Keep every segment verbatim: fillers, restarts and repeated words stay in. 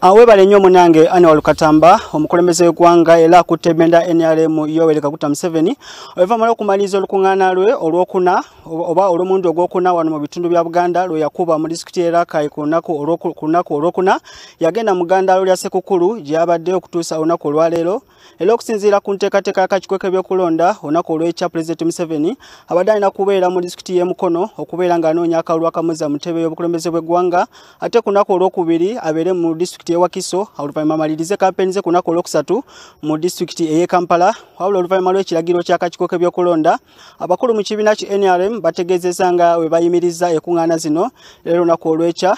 Awebale nnyo munange Annual Katamba omukulembeze w'eggwanga era akutte benda N R M Yoweri Kaguta Museveni oluvamala okumaliza olukuŋŋaana lwe olwokuna oba olw'omulundi ogwokuna wano mu bitundu bya Buganda lwe yakuba mu disitulikiti y'Erakai ku lunaku olwokuna yagenda mu ggandaalo lya Ssekukkulu gye yabadde okutuusa olunaku olwaleero era okusinziira ku nteekateeka y'akakiiko k'ebyokulonda olunaku olw'ekya Pulezidenti Museveni abadde alina kubeera mu disitulikiti y'e Mukono okubeera ng'anoonya akalulu akamuza mu ntebe y'obukulembeze bw'eggwanga ate ku lunaku olwokubiri abeere mu disitulikiti Wakiso oluvannyuma amalirize kampeni ze ku lunaku olwokusatu mu disitulikiti ey'e Kampala wabula oluvannyuma lw'ekiragiro ky'akakiiko k'ebyokulonda abakulu mu kibiina ki N R M bategeezezza nga we bayimiriza ekuŋŋaana zino era olunaku olw'ekya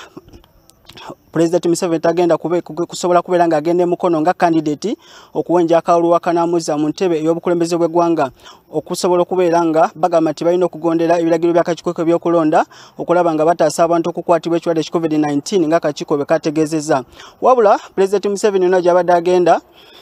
Pulezidenti Museveni tagenda kusobola kubeera ng'agenda e Mukono nga kandidati okuwenja akalulu akanaamuza mu ntebe ey'obukulembeze bw'eggwanga okusobola okubeera nga bagamba nti balina okugondera ebiragiro by'akakiiko k'ebyokulonda okulaba nga bataasa abantu okukwatibwa ekirwadde ki COVID nineteen ng'akakiiko bwe kategeezezza. Wabula Pulezidenti Museveni yonna gy'abadde agenda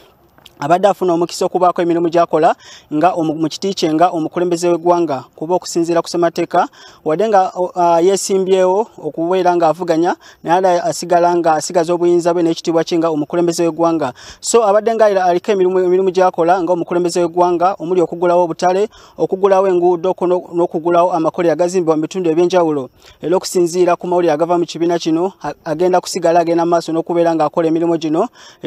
abadde afuna omukisa okubaako emirimu gy'akola nga mu kiti kye nga omukulembeze w'eggwanga kuba okusinziira ku ssemateeka wadde nga uh, yeesimbyewo okubeera ng'avuganya naye asigala nga asigaza obuyinza bwe n'ekitiibwa kye nga omukulembeze w'eggwanga. So abadde nga aliko emirimu, emirimu gy'akola nga omukulembeze w'eggwanga omuli okugulawo obutale okugulawo enguudo n'okugulawo amakolero agazimbibwa mu bitundu eby'enjawulo era okusinziira ku mawulire agava mu kibiina kino agenda kusigala agenda maaso n'okubeera ng'akola emirimu gino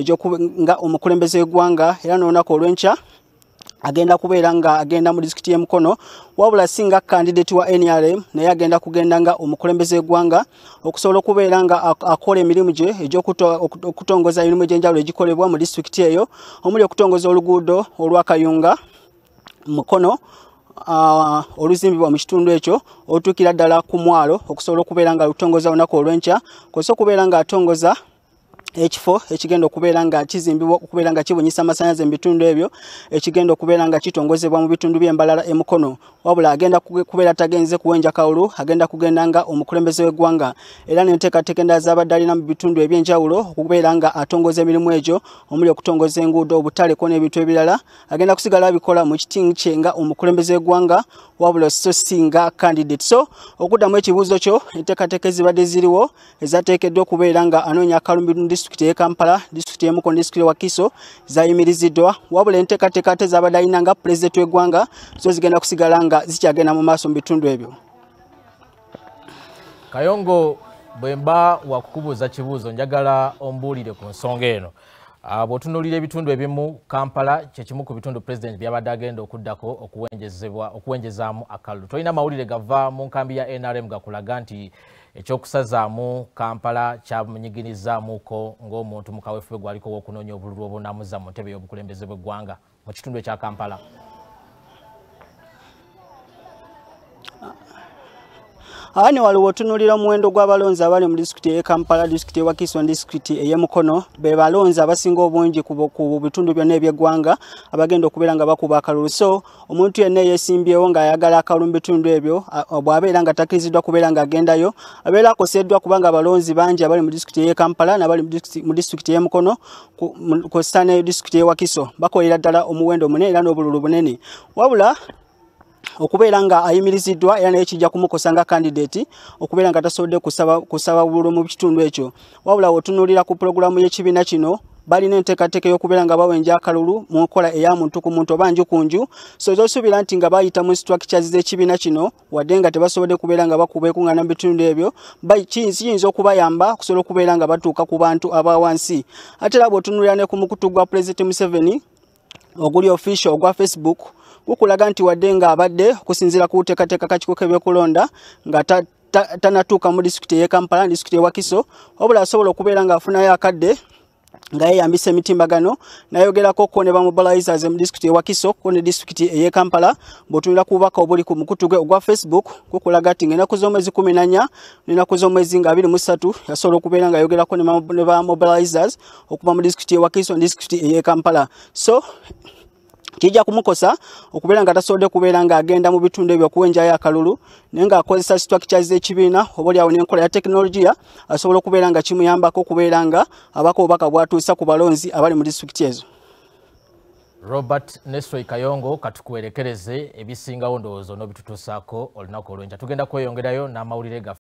nga omukulembeze w'eggwanga era n'olunaku olw'enkya agenda kubeera nga agenda mu disitulikiti y'e Mukono wabula singa kandidati wa N R M naye agenda kugenda nga omukulembeze w'eggwanga okusobola okubeera nga akola emirimu gye egy'okutongoza emirimu egy'enjawulo egikolebwa mu disitulikiti eyo omuli okutongoza oluguudo olw'Akayunga Mukono Uh, oluzimbibwa mu kitundu ekyo otuukira ddala ku mwalo okusobola okubeera nga lutongoza olunaku olw'enkya kw'ossa okubeera nga atongoza ekifo ekigenda okubeera nga kizimbibwa okubeera nga kibunyisa amasannyalaze mu bitundu ebyo ekigenda okubeera nga kitongozebwa mu bitundu by'embalala e Mukono wabula agenda kubeera tagenze kuwenja kawulu agenda kugenda nga omukulembeze w'eggwanga era n'enteekateeka endala z'abadde alina mu bitundu eby'enjawulo okubeera nga atongoza emirimu egyo omuli okutongoza enguudo obutale ko n'ebintu ebirala agenda kusigala abikola mu kitingi kye nga omukulembeze w'eggwanga wabula so singa candidate. So okuddamu ekibuuzo kyo enteekateeka ezibadde ziriwo ezateekeddwa okubeera nga anoonya akalulu mu disitulikiti y'e Kampala disitulikiti y'e Mukono disitulikiti y'e Wakiso zayimiriziddwa wabula enteekateeka ate z'abadde alina nga pulezidenti w'eggwanga zo zigenda kusigala nga zikyagenda mu maaso mu bitundu ebyo. Kayongo bwemba wakukubuuza kibuuzo njagala ombuulire ku nsonga eno. Bw'otunuulira ebitundu ebimu Kampala kye kimu ku bitundu pulezidenti byabadde agenda okuddako okuwenjezebwa okuwenjezaamu akalulu. Tolina mawulire gava mu nkambi ya N R M gakulaga nti ekyokusazaamu Kampala kyamunyigirizaamuko ng'omuntu mu kaweefube gwaliko w'okunoonya obululu obunaamuza mu ntebe y'obukulembeze bw'eggwanga mu kitundu ekya Kampala. Ani waliwo otunuulira omuwendo gw'abalonzi abali mu disitulikiti y'e Kampala disitulikiti y'e Wakiso disitulikiti ey'e Mukono be balonzi abasinga obungi ku bitundu byonna eby'eggwanga abagenda okubeera nga bakuba akalulu. So omuntu yenna eyeesimbyewo ng'ayagala akalulu mu bitundu ebyo bw'abeera nga takkiriziddwa kubeera ng'agendayo abeera akoseddwa kubanga abalonzi bangi abali mu disitulikiti y'e Kampala n'abali mu disitulikiti y'e Mukono kw'ossa ne disitulikiti y'e Wakiso bakolera ddala omuwendo munene era n'obululu bunene wabula okubeera nga ayimiriziddwa era naye kijja kumukosa nga kandidati okubeera nga tasobodde kusaba kusaba bululu mu kitundu ekyo wabula otunuulira ku pulogulaamu y'ekibiina kino balina enteekateeka y'okubeera nga bawenja akalulu mu nkola eya muntu ku muntu oba nju ku nju so zosuubira nti nga bayita mu structures z'ekibiina kino wadde nga tebasobodde kubeera nga bakuba ekuŋŋaana mu bitundu ebyo kiyinza okubayamba okusobola okubeera nga batuuka ku bantu aba wansi ate era bw'otunuulira ne ku mukutu gwa Pulezidenti Museveni oguli official ogwa Facebook gukulaga nti wadde nga abadde okusinziira ku teekateeka akakiiko k'ebyokulonda nga tanatuuka mu disitulikiti y'e Kampala disitulikiti y'e Wakiso wabula asobola okubeera ng'afunayo akadde nga yeyambisa emitimbagano nayogerako ko ne bamobilizers mu disitulikiti y'e Wakiso ko ne disitulikiti ey'e Kampala bw'otunula ku bubaka obuli ku mukutu gwe ogwa Facebook gukulaga nti ng'ennaku z'omwezi kumi na nnya n'ennaku z'omwezi nga abiri mu ssatu yasobola okubeera nga ayogerako ne bamobilizers okuva mu disitulikiti y'e Wakiso ne disitulikiti ey'e Kampala. So kijja kumukosa okubeera nga tasobodde kubeera ng'agenda mu bitundu ebyo okuwenjayo akalulu naye ng'akozesa structures z'ekibiina oba awo n'enkola ya tekinologiya asobola okubeera nga kimuyambako okubeera nga abako obubaka bwatuusa ku balonzi abali mu disitulikiti ezo. Robert Nestor Kayongo katukuwerekereze ebisingawo ndowooza n'obitutuusaako olunaku olw'enkya tugenda kweyongerayo n'amawulire